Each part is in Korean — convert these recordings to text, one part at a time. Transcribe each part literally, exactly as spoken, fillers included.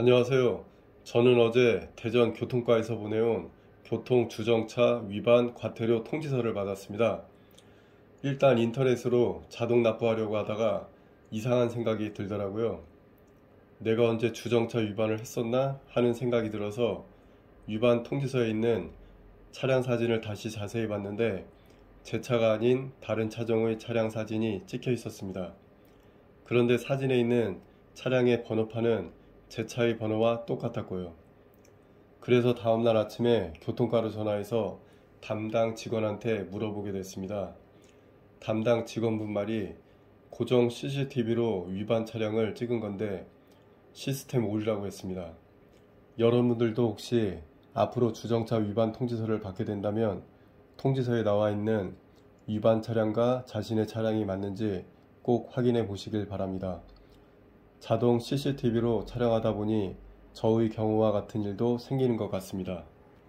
안녕하세요. 저는 어제 대전 교통과에서 보내온 교통주정차 위반 과태료 통지서를 받았습니다. 일단 인터넷으로 자동 납부하려고 하다가 이상한 생각이 들더라고요. 내가 언제 주정차 위반을 했었나 하는 생각이 들어서 위반 통지서에 있는 차량 사진을 다시 자세히 봤는데 제 차가 아닌 다른 차종의 차량 사진이 찍혀 있었습니다. 그런데 사진에 있는 차량의 번호판은 제 차의 번호와 똑같았고요. 그래서 다음날 아침에 교통과로 전화해서 담당 직원한테 물어보게 됐습니다. 담당 직원분 말이 고정 씨씨티비로 위반 차량을 찍은 건데 시스템 오류라고 했습니다. 여러분들도 혹시 앞으로 주정차 위반 통지서를 받게 된다면 통지서에 나와 있는 위반 차량과 자신의 차량이 맞는지 꼭 확인해 보시길 바랍니다. 자동 씨씨티비로 촬영하다 보니 저의 경우와 같은 일도 생기는 것 같습니다.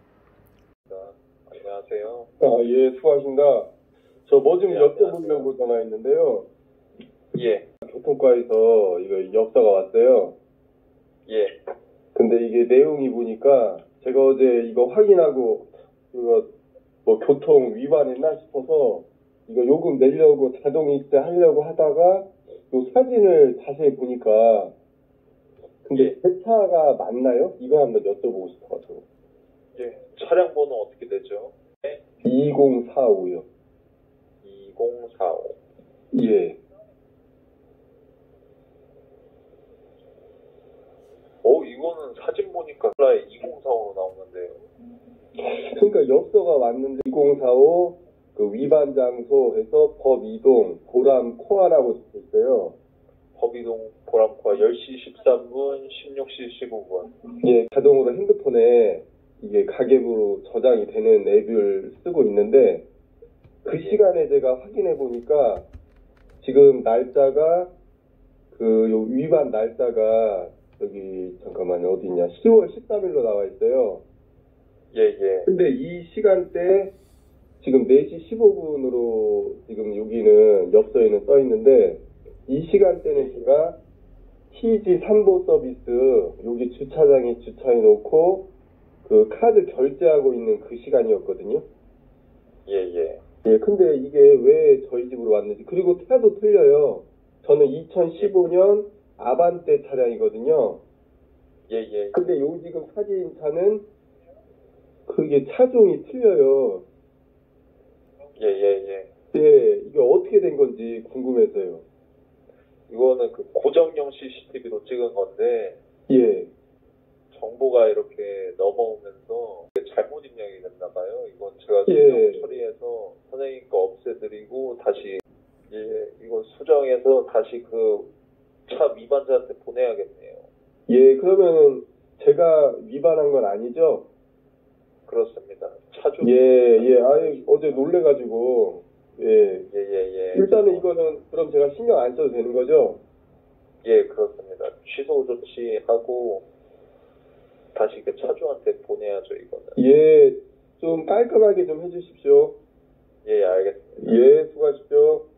안녕하세요. 아, 예, 수고하십니다. 저 뭐 좀 여쭤보려고 전화했는데요. 예. 교통과에서 이거 엽서가 왔어요. 예. 근데 이게 내용이 보니까 제가 어제 이거 확인하고 이거 뭐 교통 위반했나 싶어서 이거 요금 내려고 자동 입세 하려고 하다가 요 사진을 자세히 보니까 근데 예. 제 차가 맞나요? 이거 한번 여쭤보고 싶어가지고. 예. 차량 번호 어떻게 되죠? 네. 이공사오요. 이공사오. 예. 어, 이거는 사진 보니까 플라이 이공사오로 나오는데요. 그러니까 엽서가 왔는데 이공사오 그 위반 장소에서 법이동 보람 코아라고 적혀 있어요. 법이동 보람코아 열 시 십삼 분, 십육 시 십오 분. 예, 자동으로 핸드폰에 이게 가계부로 저장이 되는 앱을 쓰고 있는데 그 시간에 제가 확인해 보니까 지금 날짜가 그 요 위반 날짜가 여기 잠깐만요, 어디 있냐, 시월 십삼일로 나와 있어요. 예, 예. 근데 이 시간대 지금 네 시 십오 분으로 지금 여기는 엽서에는 써 있는데 이 시간대는 제가 티지 삼보 서비스 여기 주차장에 주차해 놓고 그 카드 결제하고 있는 그 시간이었거든요. 예, 예. 예, 근데 이게 왜 저희 집으로 왔는지, 그리고 차도 틀려요. 저는 이천십오 년 아반떼 차량이거든요. 예, 예. 근데 요 지금 사진 차는 그게 차종이 틀려요. 예, 예, 예. 예, 이게 어떻게 된 건지 궁금해서요. 이거는 그 고정형 씨씨티비로 찍은 건데 예. 정보가 이렇게 넘어오면서 잘못 입력이 됐나 봐요. 이건 제가 예. 수정 처리해서 선생님 거 없애드리고 다시 예, 이거 수정해서 다시 그 차 위반자한테 보내야겠네요. 예, 그러면은 제가 위반한 건 아니죠? 그렇습니다. 차주. 예, 예, 아유, 어제 놀래가지고, 예. 예, 예, 예. 일단은 이거는 그럼 제가 신경 안 써도 되는 거죠? 예, 그렇습니다. 취소 조치하고 다시 그 차주한테 보내야죠, 이거는. 예, 좀 깔끔하게 좀 해주십시오. 예, 알겠습니다. 예, 수고하십시오.